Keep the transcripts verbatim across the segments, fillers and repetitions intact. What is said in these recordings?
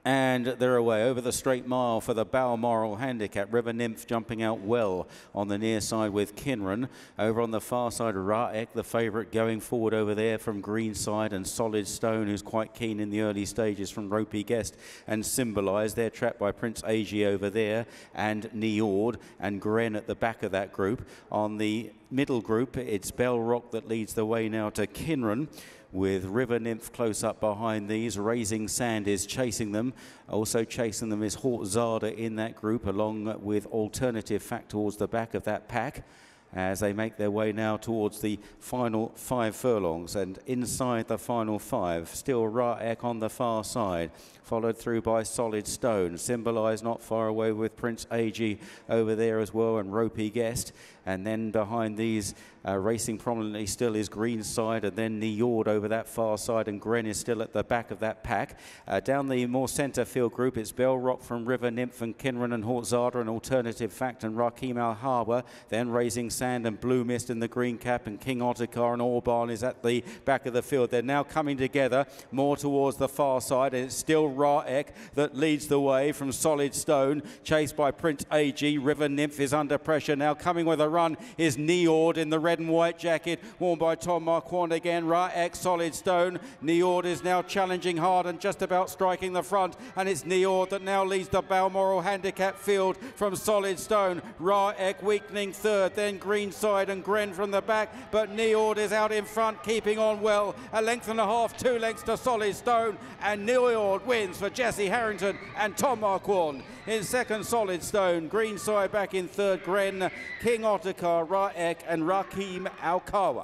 And they're away over the straight mile for the Balmoral Handicap. River Nymph jumping out well on the near side with Kinron. Over on the far side, Raek, the favourite, going forward over there from Greenside, and Solid Stone, who's quite keen in the early stages from Ropey Guest and Symbolise. They're trapped by Prince Addeybb over there, and Njord and Gren at the back of that group. On the middle group, it's Bell Rock that leads the way now to Kinron, with River Nymph close up behind these. Raising Sand is chasing them. Also chasing them is Hort Zada in that group, along with Alternative Fact towards the back of that pack, as they make their way now towards the final five furlongs. And inside the final five, still Raek on the far side, followed through by Solid Stone. Symbolise not far away with Prince Addeybb over there as well, and Ropey Guest. And then behind these, uh, racing prominently still is Greenside, and then Njord over that far side, and Gren is still at the back of that pack. Uh, down the more centre field group, it's Bell Rock from River Nymph and Kinron and Hort Zada and Alternative Fact and Rakim Al Harbour. Then Raising Sand and Blue Mist in the green cap, and King Ottakar and Orban is at the back of the field. They're now coming together more towards the far side, and it's still Raek that leads the way from Solid Stone, chased by Prince Addeybb. River Nymph is under pressure now. Coming with a run is Njord in the red and white jacket, worn by Tom Marquand again. Raek, Solid Stone. Njord is now challenging hard and just about striking the front, and it's Njord that now leads the Balmoral Handicap field from Solid Stone. Raek weakening third, then Greenside and Gren from the back, but Njord is out in front, keeping on well. A length and a half, two lengths to Solid Stone, and Njord wins for Jessica Harrington and Tom Marquand. In second, Solid Stone. Greenside back in third, Gren, King Ottakar, Raek and Rakim Al-Kawa.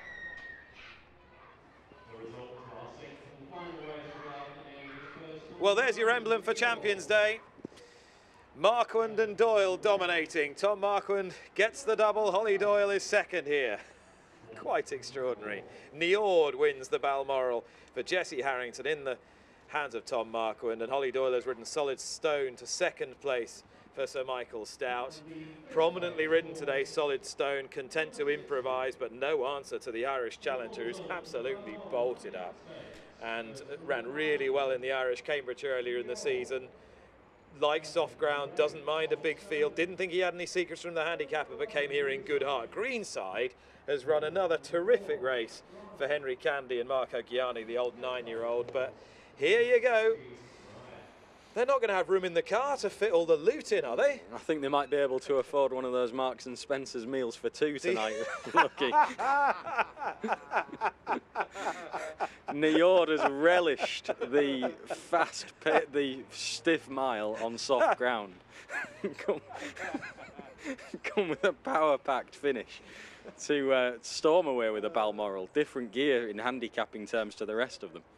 Well, there's your emblem for Champions Day. Marquand and Doyle dominating. Tom Marquand gets the double. Holly Doyle is second here. Quite extraordinary. Njord wins the Balmoral for Jessie Harrington in the hands of Tom Marquand, and Holly Doyle has ridden Solid Stone to second place for Sir Michael Stout. Prominently ridden today, Solid Stone, content to improvise, but no answer to the Irish challenger, who's absolutely bolted up and ran really well in the Irish Cambridge earlier in the season. Likes soft ground, doesn't mind a big field, didn't think he had any secrets from the handicapper, but came here in good heart. Greenside has run another terrific race for Henry Candy and Marco Ghiani, the old nine-year-old, but here you go. They're not going to have room in the car to fit all the loot in, are they? I think they might be able to afford one of those Marks and Spencer's meals for two tonight. Lucky. Njord has relished the fast, the stiff mile on soft ground. come, come with a power-packed finish to uh, storm away with a Balmoral. Different gear in handicapping terms to the rest of them.